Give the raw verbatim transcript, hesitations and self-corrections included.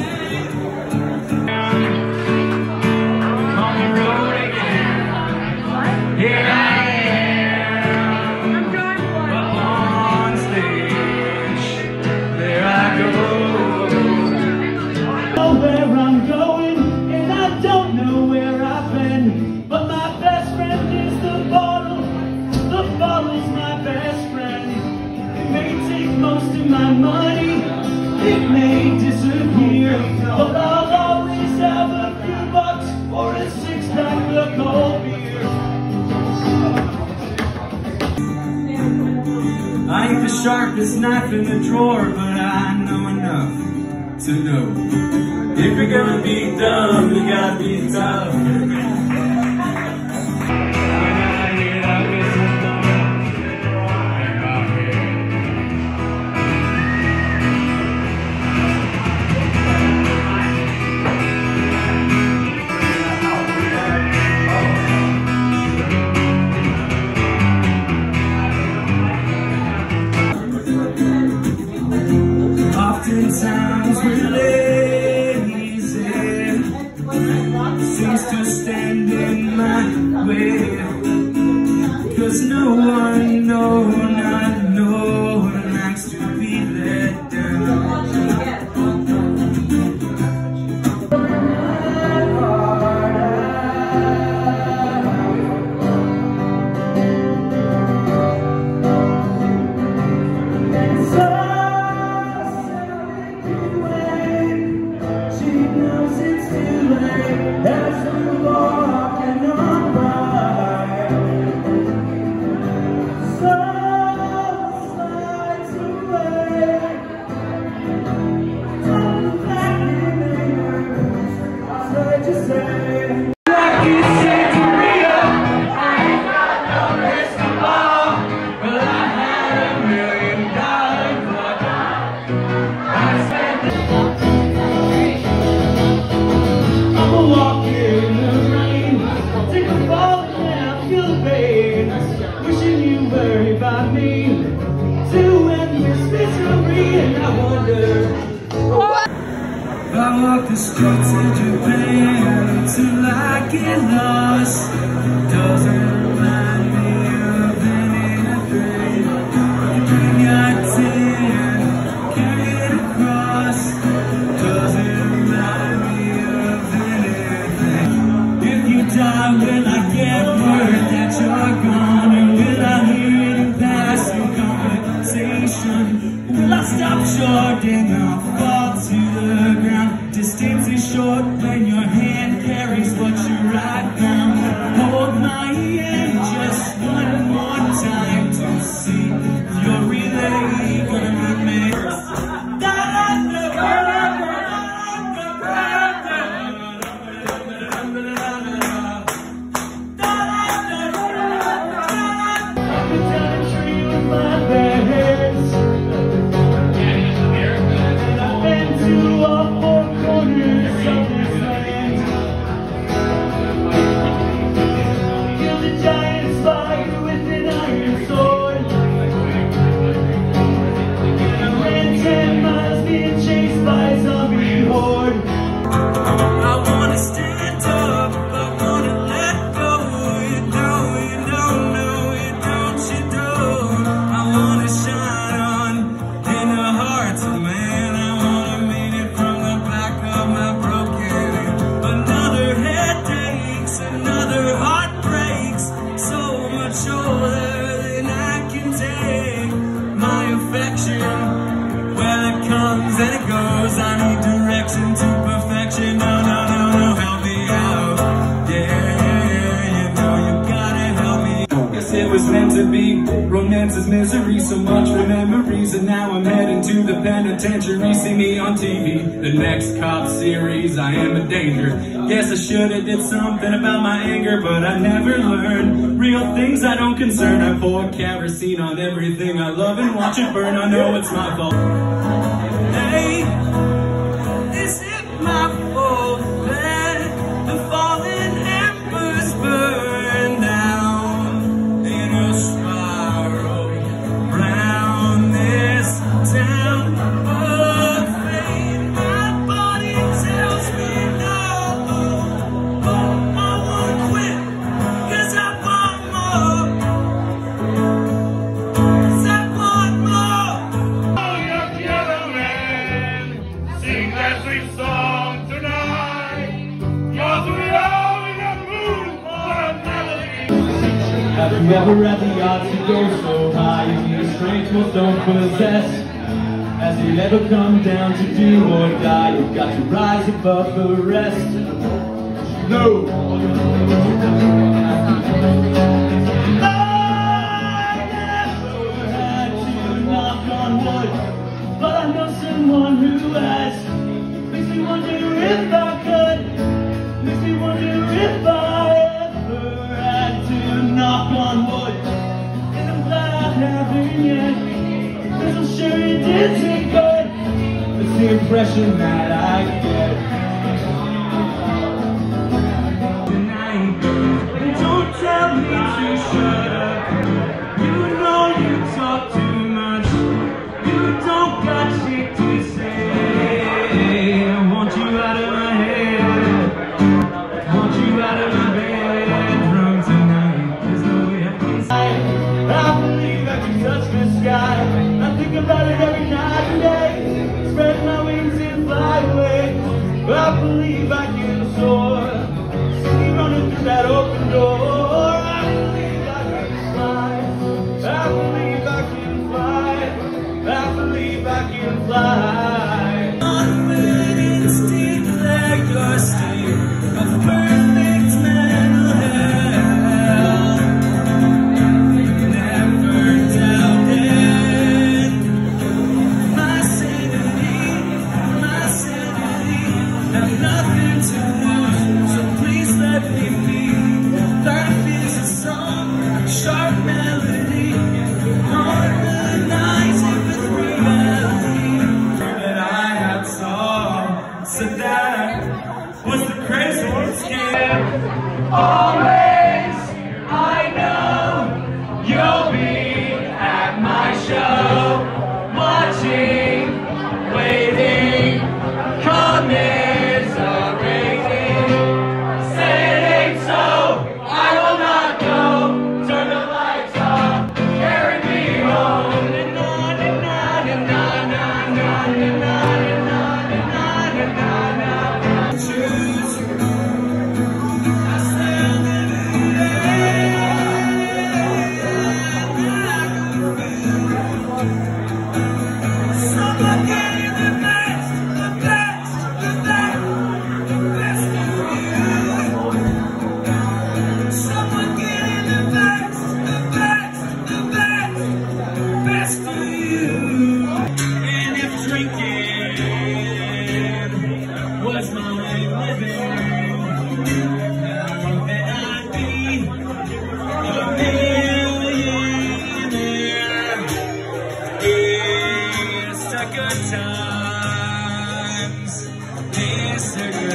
I ain't the sharpest knife in the drawer, but I know enough to know if you're gonna be dumb, you gotta be tough. Oftentimes we're lazy, seems to stand in my way, 'cause no one, no, not no one likes to be let down. I walk the streets in Japan till I get lost. Doesn't remind me of anything. Got ten, carry it across. Doesn't remind me of anything. If you die, will I get word that you're gone? Or will I hear the passing conversation? Will I stop short and I'll fall to the ground? Distance is short when your hand carries what you write down. Hold my hand just one more time to see if you're really gonna meet me. And it goes, I need direction to perfection. No, no, no, no, help me out. Yeah, you know you gotta help me. Guess it was meant to be. Romance is misery, so much for memories. And now I'm heading to the penitentiary. See me on T V, the next cop series. I am a danger. Guess I should've did something about my anger, but I never learned. Real things I don't concern. I pour kerosene on everything I love and watch it burn. I know it's my fault. Hey, is it my fault that the fallen embers burn down in a spiral round this town of fate? My body you ever had the odds to go so high? You need a strength most don't possess. Has it ever come down to do or die? You've got to rise above the rest. No! I never had to knock on wood, but I know someone who has. Makes me wonder if I could. Makes me wonder if I ever had to knock on wood. And I'm glad I haven't yet, 'cause I'm sure it did take good. It's the impression that I get. Tonight, don't tell me to shut up. You know you talk too much. You don't got shit to say. I want you out of my head. I want you out of my bedroom tonight. There's no way I can say. I believe I can touch the sky. I think about it every night and day. Spread my wings and fly away. I believe I can soar. See running through that open door. I believe I can fly. I believe I can fly. I believe I can fly. Confident instinct like your state of perfect mental health. Never doubted my sanity, my sanity. Have nothing to lose, so please let me be. Life is a song, sharp melody, harmonizing with reality. That I have solved, so that was the crazy one scam. Always, I know you'll be at my show, watching, waiting, commiserating. Say it ain't so, I will not go. Turn the lights off, carry me home. And on and on and on and on and on and on and on and on and on. Choose. I stand in the someone getting the best, the best, the best, the best of you. Someone getting the best, the best, the best, best of you. And if drinking was my living, then I'd be a millionaire. It's a good times. It's a good